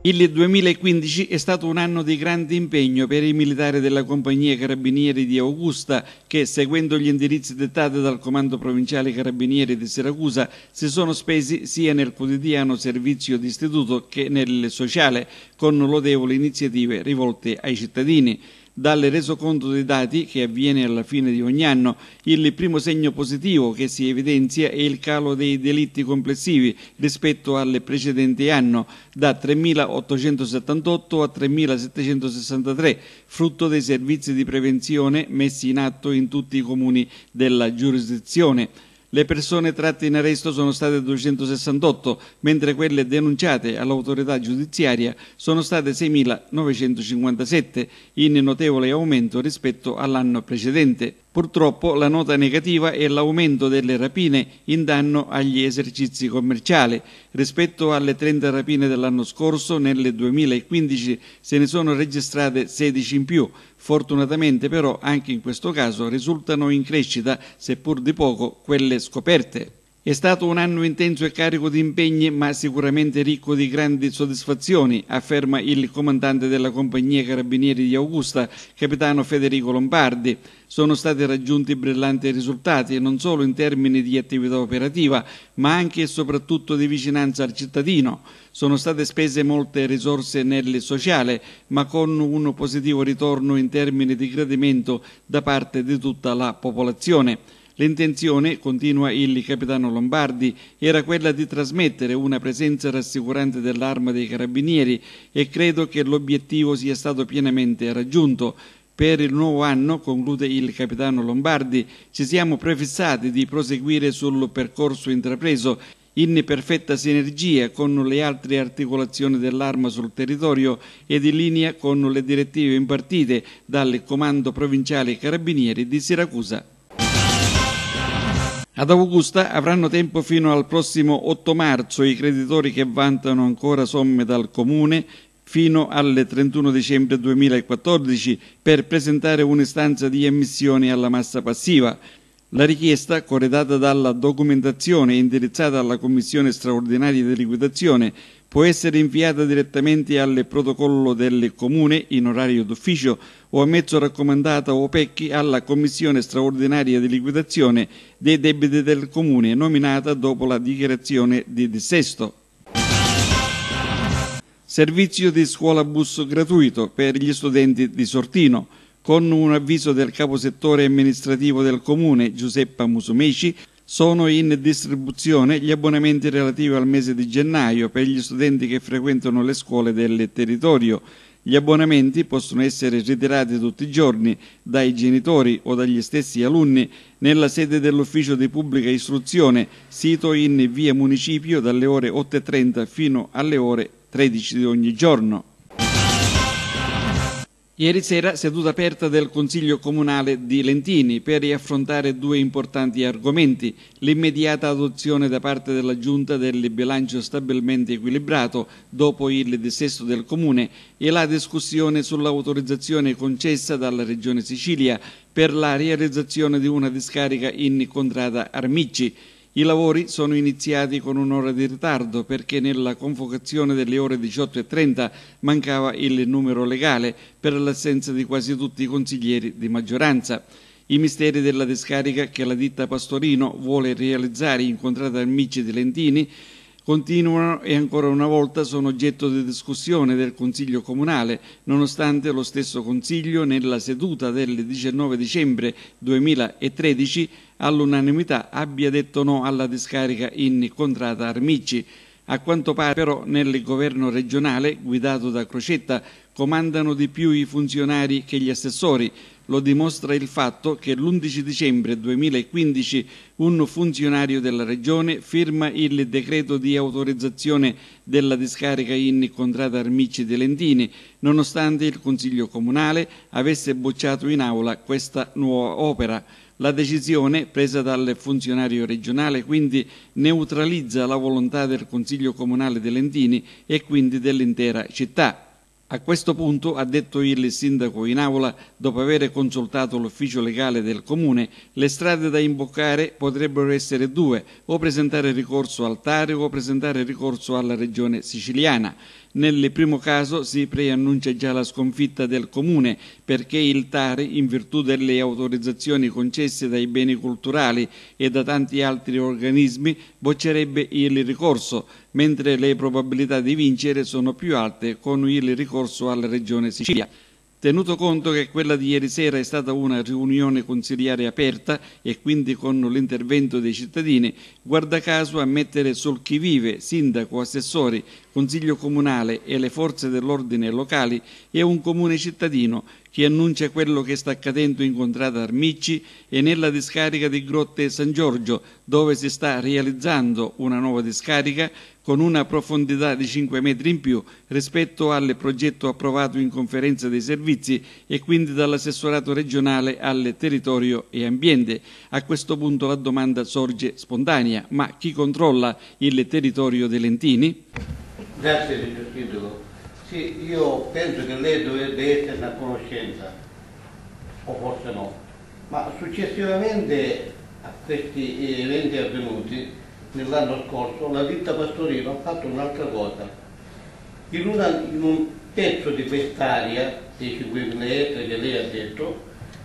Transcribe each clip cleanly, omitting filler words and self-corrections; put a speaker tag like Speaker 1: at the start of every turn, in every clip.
Speaker 1: Il 2015 è stato un anno di grande impegno per i militari della Compagnia Carabinieri di Augusta che, seguendo gli indirizzi dettati dal Comando Provinciale Carabinieri di Siracusa, si sono spesi sia nel quotidiano servizio d'istituto che nel sociale, con lodevoli iniziative rivolte ai cittadini. Dal resoconto dei dati, che avviene alla fine di ogni anno, il primo segno positivo che si evidenzia è il calo dei delitti complessivi rispetto al precedente anno, da 3.878 a 3.763, frutto dei servizi di prevenzione messi in atto in tutti i comuni della giurisdizione. Le persone tratte in arresto sono state 268, mentre quelle denunciate all'autorità giudiziaria sono state 6.957, in notevole aumento rispetto all'anno precedente. Purtroppo la nota negativa è l'aumento delle rapine in danno agli esercizi commerciali. Rispetto alle 30 rapine dell'anno scorso, nel 2015 se ne sono registrate 16 in più. Fortunatamente però anche in questo caso risultano in crescita, seppur di poco, quelle scoperte. È stato un anno intenso e carico di impegni, ma sicuramente ricco di grandi soddisfazioni, afferma il comandante della Compagnia Carabinieri di Augusta, capitano Federico Lombardi. Sono stati raggiunti brillanti risultati, non solo in termini di attività operativa, ma anche e soprattutto di vicinanza al cittadino. Sono state spese molte risorse nel sociale, ma con un positivo ritorno in termini di gradimento da parte di tutta la popolazione. L'intenzione, continua il capitano Lombardi, era quella di trasmettere una presenza rassicurante dell'Arma dei Carabinieri e credo che l'obiettivo sia stato pienamente raggiunto. Per il nuovo anno, conclude il capitano Lombardi, ci siamo prefissati di proseguire sul percorso intrapreso in perfetta sinergia con le altre articolazioni dell'Arma sul territorio ed in linea con le direttive impartite dal Comando Provinciale Carabinieri di Siracusa. Ad Augusta avranno tempo fino al prossimo 8 marzo i creditori che vantano ancora somme dal Comune fino al 31 dicembre 2014 per presentare un'istanza di emissione alla massa passiva. La richiesta, corredata dalla documentazione indirizzata alla Commissione straordinaria di liquidazione, può essere inviata direttamente al protocollo del Comune in orario d'ufficio o a mezzo raccomandata o PECCI alla Commissione straordinaria di liquidazione dei debiti del Comune nominata dopo la dichiarazione di dissesto. Servizio di scuola bus gratuito per gli studenti di Sortino. Con un avviso del caposettore amministrativo del Comune, Giuseppa Musumeci, sono in distribuzione gli abbonamenti relativi al mese di gennaio per gli studenti che frequentano le scuole del territorio. Gli abbonamenti possono essere ritirati tutti i giorni dai genitori o dagli stessi alunni nella sede dell'Ufficio di Pubblica Istruzione, sito in via Municipio dalle ore 8:30 fino alle ore 13 di ogni giorno. Ieri sera seduta aperta del Consiglio Comunale di Lentini per affrontare due importanti argomenti: l'immediata adozione da parte della Giunta del bilancio stabilmente equilibrato dopo il dissesto del Comune e la discussione sull'autorizzazione concessa dalla Regione Sicilia per la realizzazione di una discarica in contrada Armicci. I lavori sono iniziati con un'ora di ritardo perché nella convocazione delle ore 18:30 mancava il numero legale per l'assenza di quasi tutti i consiglieri di maggioranza. I misteri della discarica che la ditta Pastorino vuole realizzare in contrada Armicci di Lentini continuano e ancora una volta sono oggetto di discussione del Consiglio Comunale, nonostante lo stesso Consiglio nella seduta del 19 dicembre 2013 all'unanimità abbia detto no alla discarica in contrada Armicci. A quanto pare però nel governo regionale, guidato da Crocetta, comandano di più i funzionari che gli assessori. Lo dimostra il fatto che l'11 dicembre 2015 un funzionario della Regione firma il decreto di autorizzazione della discarica in contrada Armicci di Lentini, nonostante il Consiglio Comunale avesse bocciato in aula questa nuova opera. La decisione, presa dal funzionario regionale, quindi neutralizza la volontà del Consiglio Comunale di Lentini e quindi dell'intera città. A questo punto, ha detto il sindaco in aula, dopo aver consultato l'ufficio legale del comune, le strade da imboccare potrebbero essere due, o presentare ricorso al TARI o presentare ricorso alla regione siciliana. Nel primo caso si preannuncia già la sconfitta del comune perché il TARI, in virtù delle autorizzazioni concesse dai beni culturali e da tanti altri organismi, boccerebbe il ricorso, mentre le probabilità di vincere sono più alte con il ricorso alla Regione Sicilia. Tenuto conto che quella di ieri sera è stata una riunione consiliare aperta e quindi con l'intervento dei cittadini, guarda caso a mettere sul chi vive, sindaco, assessori, consiglio comunale e le forze dell'ordine locali, è un comune cittadino che annuncia quello che sta accadendo in contrada Armicci e nella discarica di Grotte San Giorgio, dove si sta realizzando una nuova discarica con una profondità di 5 metri in più rispetto al progetto approvato in conferenza dei servizi e quindi dall'assessorato regionale al territorio e ambiente. A questo punto la domanda sorge spontanea: ma chi controlla il territorio dei Lentini?
Speaker 2: Grazie, signor Sindaco. Sì, io penso che lei deve essere a conoscenza, o forse no, ma successivamente a questi eventi avvenuti nell'anno scorso la ditta Pastorino ha fatto un'altra cosa. In un pezzo di quest'area, dei 5.000 ettari che lei ha detto,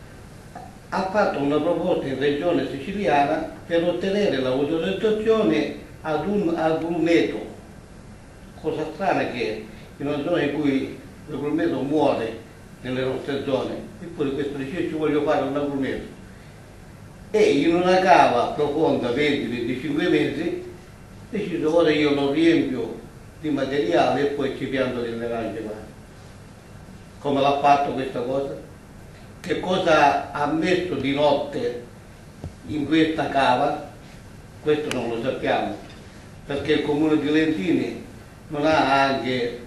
Speaker 2: ha fatto una proposta in regione siciliana per ottenere l'autorizzazione ad un grumeto. Cosa strana che in una zona in cui il grumeto muore nelle nostre zone, eppure questo dice ci voglio fare un agrumeto. E in una cava profonda 20-25 metri deciso ora io lo riempio di materiale e poi ci pianto delle arance qua. Come l'ha fatto questa cosa? Che cosa ha messo di notte in questa cava? Questo non lo sappiamo, perché il comune di Lentini non ha anche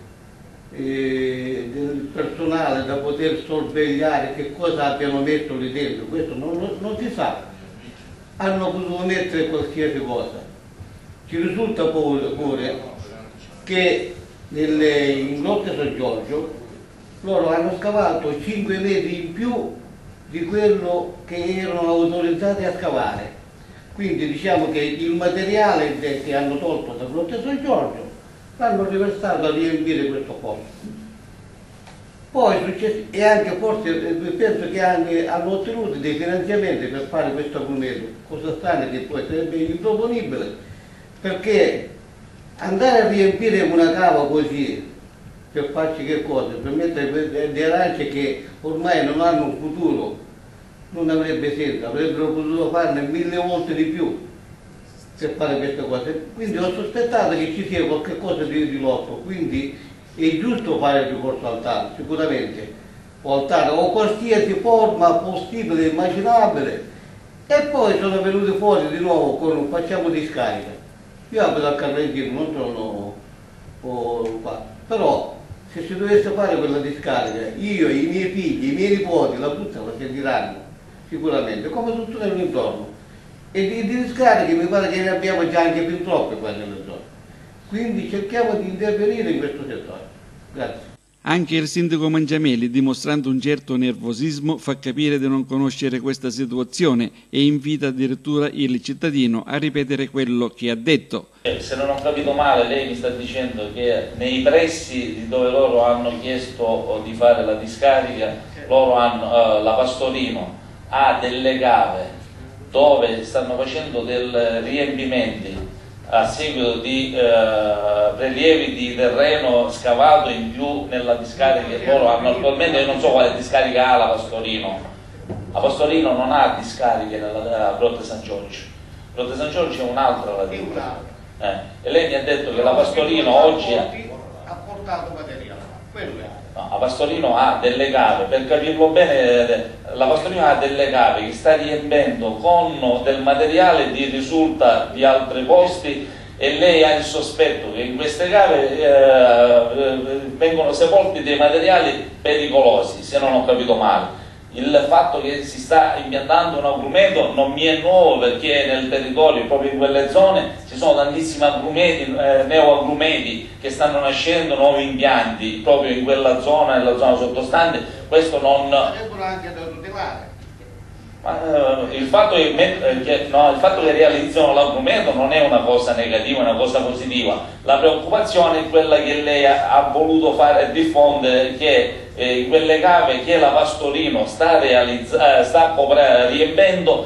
Speaker 2: del personale da poter sorvegliare che cosa abbiano messo lì dentro, questo non si sa. Hanno potuto mettere qualsiasi cosa. Ci risulta pure che in Grotte San Giorgio loro hanno scavato 5 metri in più di quello che erano autorizzati a scavare. Quindi diciamo che il materiale che hanno tolto da Grotte San Giorgio l'hanno riversato a riempire questo posto. Poi e anche forse penso che hanno ottenuto dei finanziamenti per fare questo agrumeto, cosa strana che poi sarebbe improponibile, perché andare a riempire una cava così per farci che cosa? Per mettere delle arance che ormai non hanno un futuro, non avrebbe senso, avrebbero potuto farne 1000 volte di più per fare queste cose. Quindi ho sospettato che ci sia qualche cosa di lotto, quindi è giusto fare il ricorso al TAR, sicuramente, o al TAR, o qualsiasi forma possibile e immaginabile, e poi sono venuti fuori di nuovo con un facciamo discarica. Io abito a Carrentino, non sono qua, però se si dovesse fare quella discarica, io, i miei figli, i miei nipoti, la frutta la sentiranno, sicuramente, come tutto nell'intorno. E di discariche mi pare che ne abbiamo già anche più troppe qua nella zona. Quindi cerchiamo di intervenire in questo settore. Grazie.
Speaker 1: Anche il sindaco Mangiameli, dimostrando un certo nervosismo, fa capire di non conoscere questa situazione e invita addirittura il cittadino a ripetere quello che ha detto.
Speaker 3: Se non ho capito male, lei mi sta dicendo che nei pressi di dove loro hanno chiesto di fare la discarica, loro hanno, la Pastorino ha delle cave dove stanno facendo dei riempimenti a seguito di prelievi di terreno scavato in più nella discarica che loro hanno attualmente. Io non so quale discarica ha la Pastorino. La Pastorino non ha discariche nella Grotte San Giorgio. Grotte San Giorgio è un'altra la ditta. E lei mi ha detto che la Pastorino oggi
Speaker 2: ha portato materiale. Quello è.
Speaker 3: No, la Pastorino ha delle cave, per capirlo bene, la Pastorino ha delle cave che sta riempendo con del materiale che risulta di altri posti, e lei ha il sospetto che in queste cave vengono sepolti dei materiali pericolosi, se non ho capito male. Il fatto che si sta impiantando un agrumeto non mi è nuovo, perché nel territorio, proprio in quelle zone, ci sono tantissimi agrumeti, neoagrumeti che stanno nascendo, nuovi impianti proprio in quella zona, nella zona sottostante. Questo non...
Speaker 2: Sarebbero anche da tutelare.
Speaker 3: il fatto che realizzano l'agrumeto non è una cosa negativa, è una cosa positiva. La preoccupazione è quella che lei ha voluto fare e diffondere, che in quelle cave che la Pastorino sta riempiendo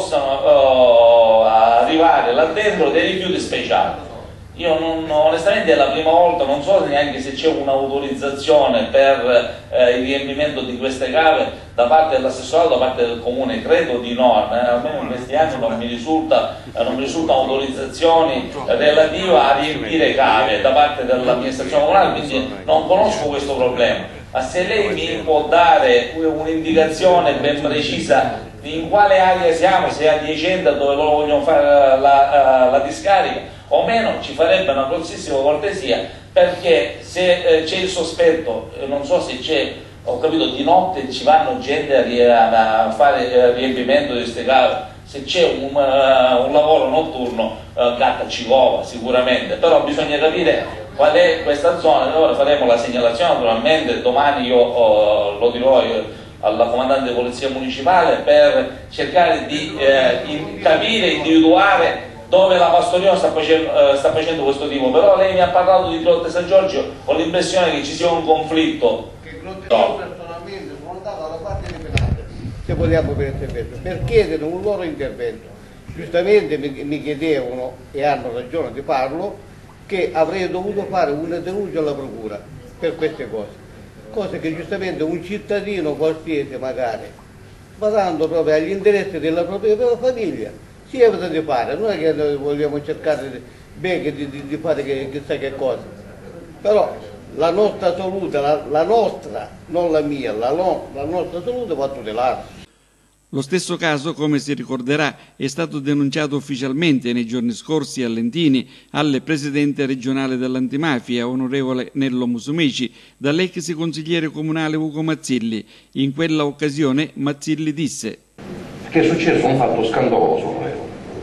Speaker 3: possano arrivare là dentro dei rifiuti speciali. Io onestamente è la prima volta, non so neanche se c'è un'autorizzazione per il riempimento di queste cave da parte dell'assessorato, da parte del comune, credo di no, almeno in questi anni non mi risultano autorizzazioni relative a riempire cave da parte dell'amministrazione comunale, quindi non conosco questo problema. Ma se lei mi può dare un'indicazione ben precisa di in quale area siamo, se è adiacente dove loro vogliono fare la discarica o meno, ci farebbe una grossissima cortesia, perché se c'è il sospetto, non so se c'è, ho capito, di notte ci vanno gente a fare riempimento di queste cave, se c'è un lavoro notturno gatta ci cova sicuramente, però bisogna capire qual è questa zona. Ora faremo la segnalazione, naturalmente domani io lo dirò alla comandante di polizia municipale per cercare di capire, individuare dove la Pastorino sta facendo questo tipo. Però lei mi ha parlato di Grotte San Giorgio, ho l'impressione che ci sia un conflitto.
Speaker 2: Che Grotte personalmente sono andato alla parte di penale, se vogliamo, per chiedere un loro intervento. Giustamente mi chiedevano, e hanno ragione di farlo, che avrei dovuto fare una denuncia alla procura per queste cose che giustamente un cittadino qualsiasi magari, badando proprio agli interessi della propria famiglia, si evita di fare. Non è che noi vogliamo cercare di fare chissà che cosa, però la nostra salute, la nostra, non la mia, la nostra salute va tutelata.
Speaker 1: Lo stesso caso, come si ricorderà, è stato denunciato ufficialmente nei giorni scorsi a Lentini alle presidente regionale dell'antimafia, onorevole Nello Musumeci, dall'ex consigliere comunale Ugo Mazzilli. In quella occasione Mazzilli disse:
Speaker 4: che è successo un fatto scandaloso, onorevole,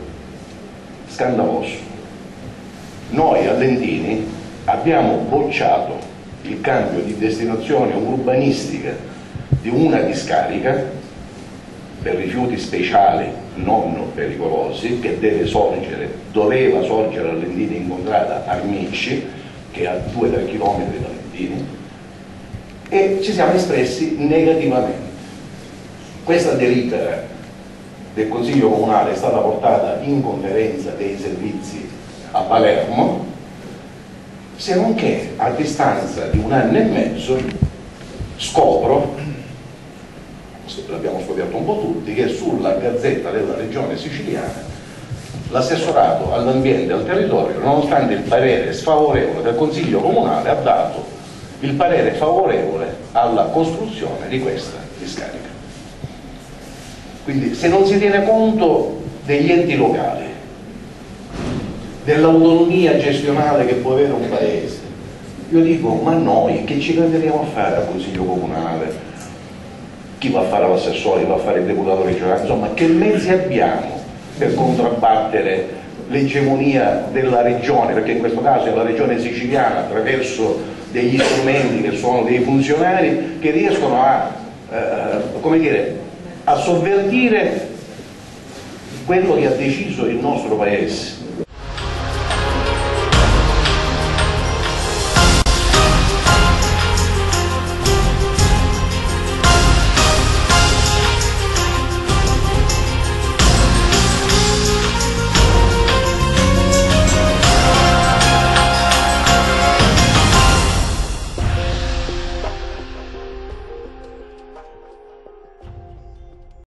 Speaker 4: scandaloso. Noi a Lentini abbiamo bocciato il cambio di destinazione urbanistica di una discarica per rifiuti speciali non pericolosi che doveva sorgere a Lentini in contrada Armicci, che è a 2-3 km da Lentini, e ci siamo espressi negativamente. Questa delibera del Consiglio Comunale è stata portata in conferenza dei servizi a Palermo, se non che a distanza di 1 anno e mezzo scopro, l'abbiamo scoperto un po' tutti, che sulla Gazzetta della Regione Siciliana l'assessorato all'ambiente e al territorio, nonostante il parere sfavorevole del Consiglio Comunale, ha dato il parere favorevole alla costruzione di questa discarica. Quindi se non si tiene conto degli enti locali, dell'autonomia gestionale che può avere un paese, io dico, ma noi che ci candidiamo a fare al Consiglio Comunale? Chi va a fare l'assessore, chi va a fare il deputato regionale, insomma, che mezzi abbiamo per contrabbattere l'egemonia della regione, perché in questo caso è la regione siciliana, attraverso degli strumenti che sono dei funzionari che riescono a sovvertire quello che ha deciso il nostro paese.